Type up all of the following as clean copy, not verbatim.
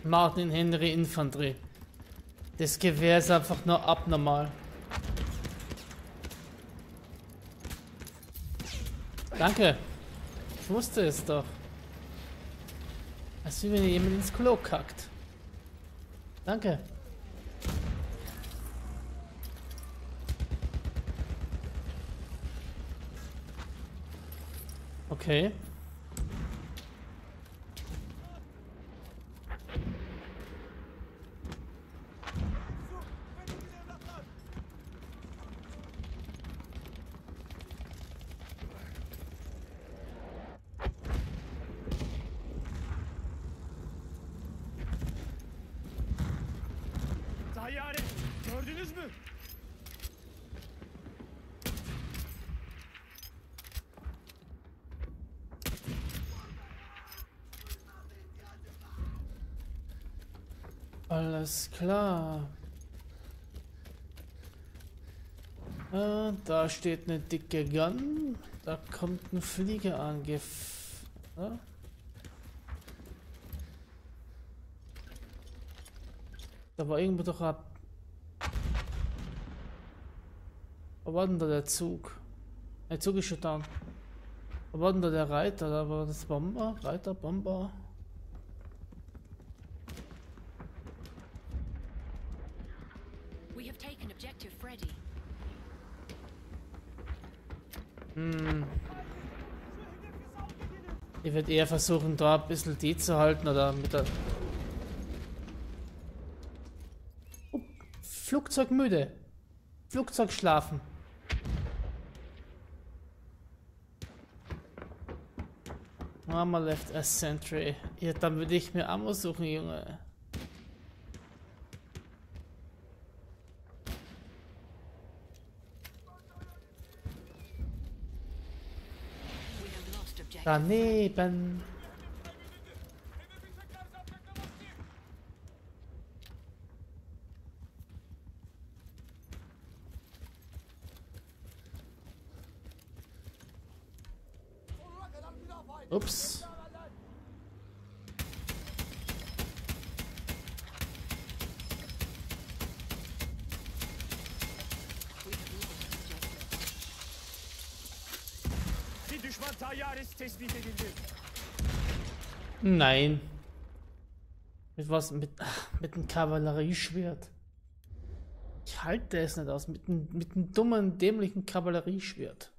Martin Henry Infanterie. Das Gewehr ist einfach nur abnormal. Danke. Ich wusste es doch. Als wie wenn jemand ins Klo kackt. Danke. Okay. Tayyare gördünüz mü? Alles klar. Da steht eine dicke Gun. Da kommt ein Flieger ja? Da war irgendwo doch ab. Wo war denn da der Zug? Der Zug ist schon da. Wo war denn da der Reiter? Da war das Bomber? Reiter, Bomber. We have taken objective Freddy. Ich werde eher versuchen, da ein bisschen die zu halten oder mit der. Oh, Flugzeug müde. Flugzeug schlafen. Mama left a sentry. Ja, dann würde ich mir Ammo suchen, Junge. We have lost objective. Daneben. Ups. Bir düşman tayyaresi tespit edildi. Nein. Mit was? Mit einem Kavallerieschwert. Ich halte es nicht aus. Mit einem dummen, dämlichen Kavallerieschwert.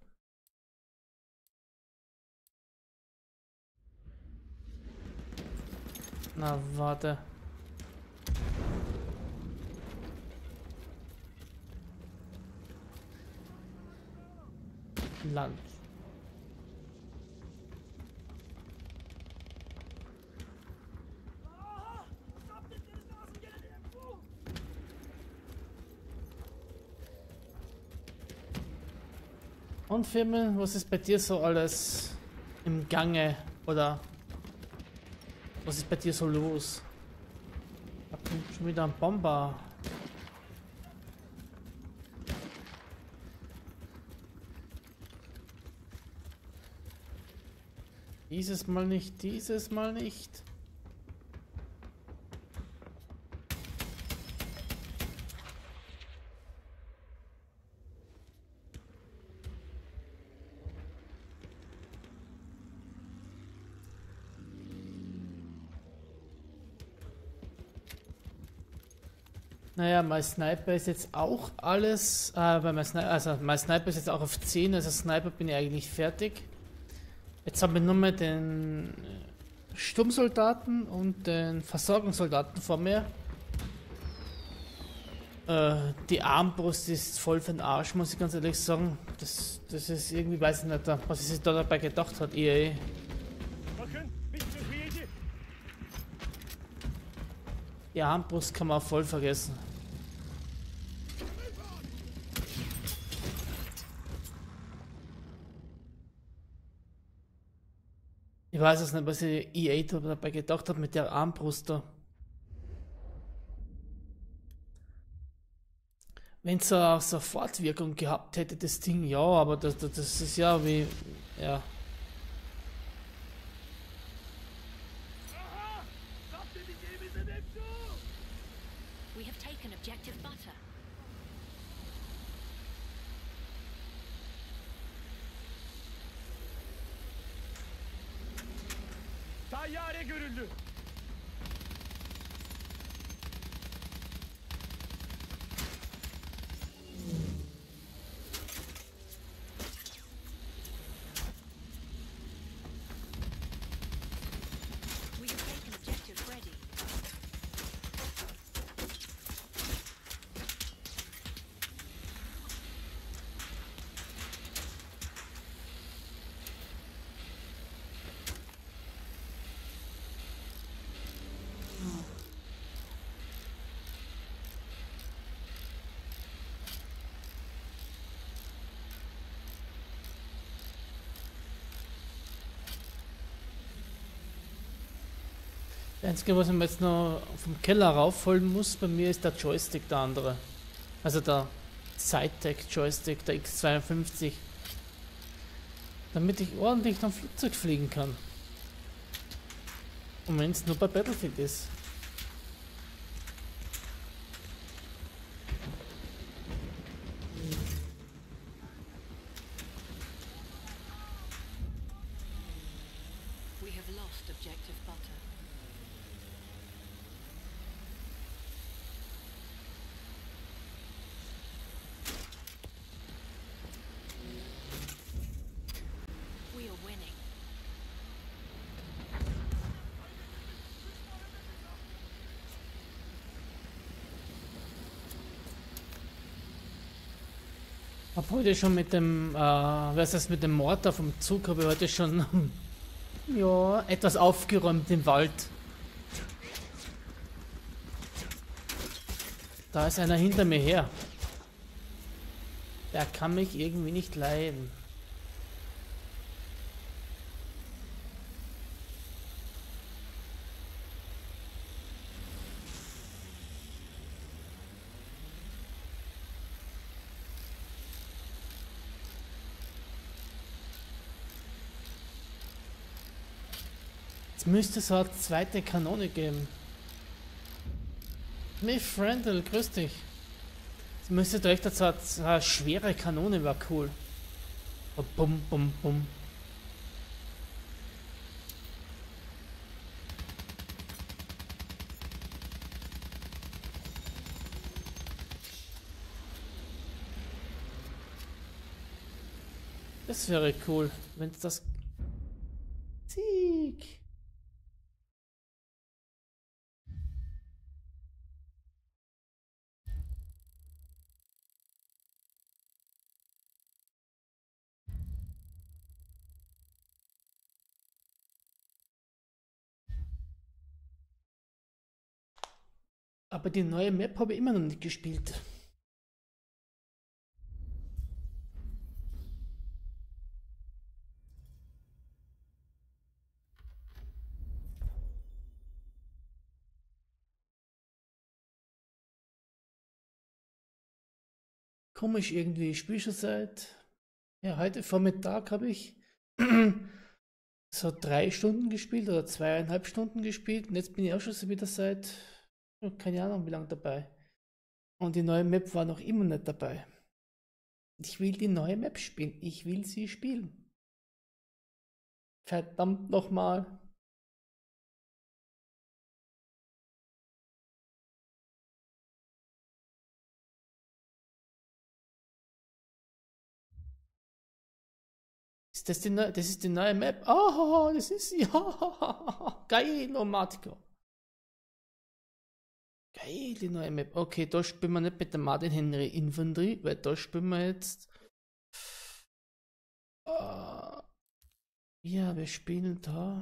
Na, warte. Land. Und Firmen, was ist bei dir so alles im Gange? Oder was ist bei dir so los? Da kommt schon wieder ein Bomber. Dieses Mal nicht, dieses Mal nicht. Naja, mein Sniper ist jetzt auch alles, weil mein Sniper ist jetzt auch auf 10, also Sniper bin ich eigentlich fertig. Jetzt haben wir nur mehr den Sturmsoldaten und den Versorgungssoldaten vor mir. Die Armbrust ist voll für den Arsch, muss ich ganz ehrlich sagen. Das ist irgendwie, weiß ich nicht, was sie sich da dabei gedacht hat, EA. Bakın bir sıhhiyeci. Die Armbrust kann man auch voll vergessen. Ich weiß es nicht, was EA dabei gedacht hat mit der Armbrust da. Wenn es so Fortwirkung gehabt hätte, das Ding, ja, aber das ist ja wie, ja. Aha! Zapt edeceğimize taken objective butter. Tayyare görüldü. We have taken objective Freddy. Das Einzige, was ich mir jetzt noch vom Keller raufholen muss, bei mir ist der Joystick, der andere. Also der Side-Tech-Joystick, der X52. Damit ich ordentlich am Flugzeug fliegen kann. Und wenn es nur bei Battlefield ist. We have lost objective butter. We are winning. Hab heute schon mit dem, was ist mit dem Mortar vom Zug, habe ich heute schon ja, etwas aufgeräumt im Wald. Da ist einer hinter mir her. Der kann mich irgendwie nicht leiden. Jetzt müsste es eine zweite Kanone geben. Miss Frendel, grüß dich. Jetzt müsste direkt dazu eine schwere Kanone, wäre cool. Oh, bum, bum, bum. Das wäre cool, wenn es das... Sieg! Aber die neue Map habe ich immer noch nicht gespielt. Komisch irgendwie, ich spiele schon seit... Ja, heute Vormittag habe ich so 3 Stunden gespielt oder 2,5 Stunden gespielt und jetzt bin ich auch schon so wieder seit... keine Ahnung wie lange dabei. Und die neue Map war noch immer nicht dabei. Ich will die neue Map spielen. Ich will sie spielen. Verdammt nochmal. Ist das das ist die neue Map? Oh, das ist ja geil, Matico. Geil, die neue Map. Okay, da spielen wir nicht mit der Martin Henry Infantry, weil da spielen wir jetzt. Ja, wir spielen da.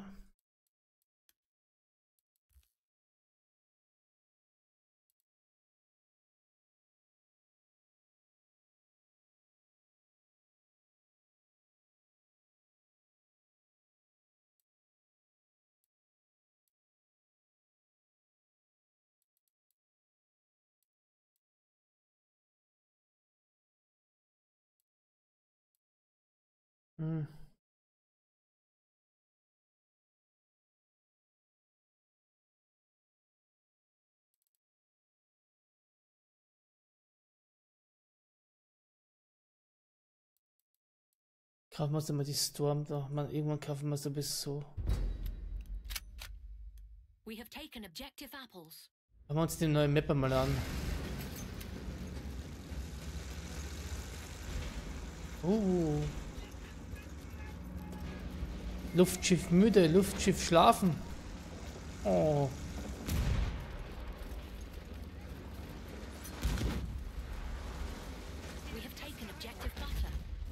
Hm. Kaufen wir uns immer die Storm da. Man, irgendwann kaufen wir sowieso. We have taken objective apples. Schauen wir uns die neue Map mal an. Luftschiff müde, Luftschiff schlafen. Oh. We have taken objective butter.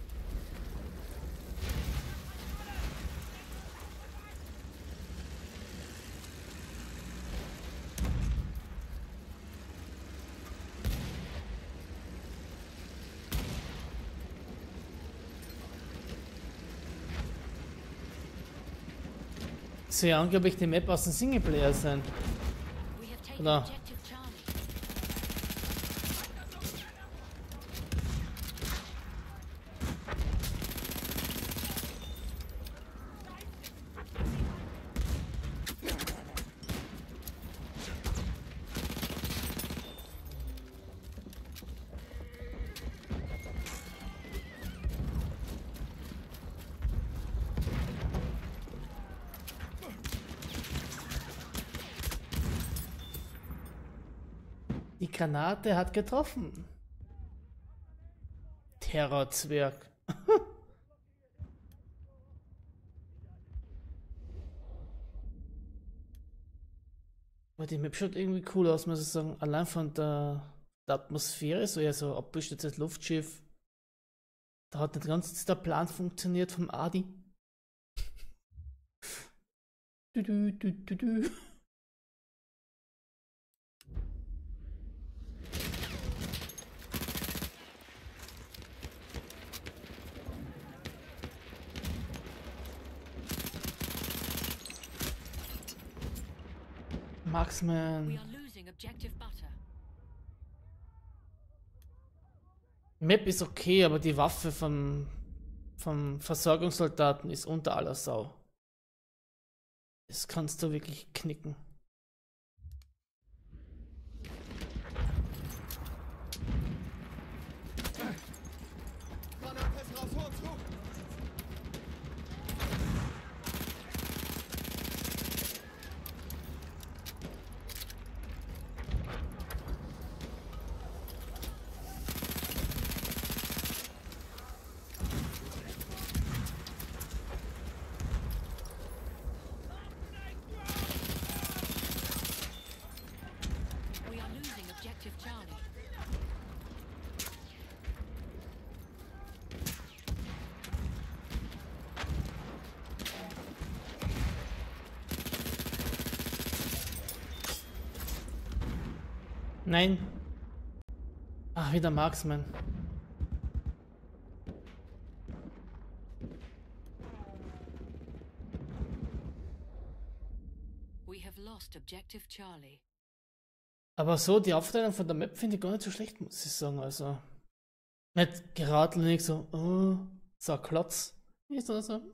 Soll ja angeblich die Map aus dem Singleplayer sein. We have taken No. objective Charlie. Die Granate hat getroffen. Terrorzwerg. Aber die Map schaut irgendwie cool aus, muss ich sagen. Allein von der Atmosphäre, so ja so abgestürztes Luftschiff. Da hat nicht ganz der Plan funktioniert vom Adi. Du. Marksman. We are losing objective butter. Map ist okay, aber die Waffe vom Versorgungssoldaten ist unter aller Sau. Das kannst du wirklich knicken. Granate ist raus, hoch zu! We are losing objective Charlie. Nein. Ach, wieder Marksman. We have lost objective Charlie. Aber so, die Aufteilung von der Map finde ich gar nicht so schlecht, muss ich sagen. Also, nicht geradlinig so, so ein Klotz. Ist oder so.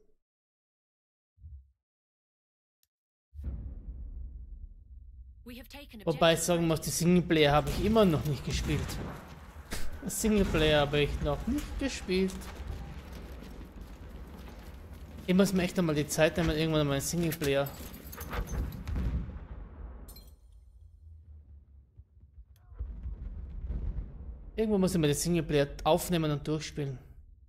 We have taken Wobei ich objective sagen muss, die Singleplayer habe ich immer noch nicht gespielt. Das Singleplayer habe ich noch nicht gespielt. Ich muss mir echt einmal die Zeit nehmen, irgendwann einmal einen Singleplayer. Irgendwo muss ich mal die Singleplayer aufnehmen und durchspielen.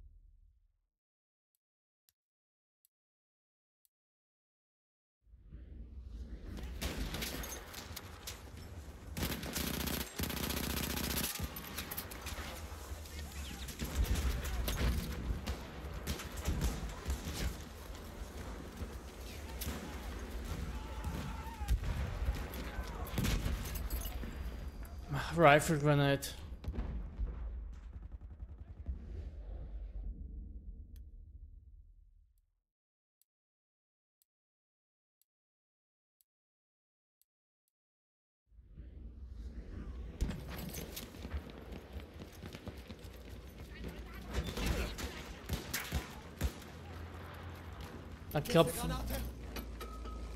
Rifle Grenade. Ich glaube, Granate!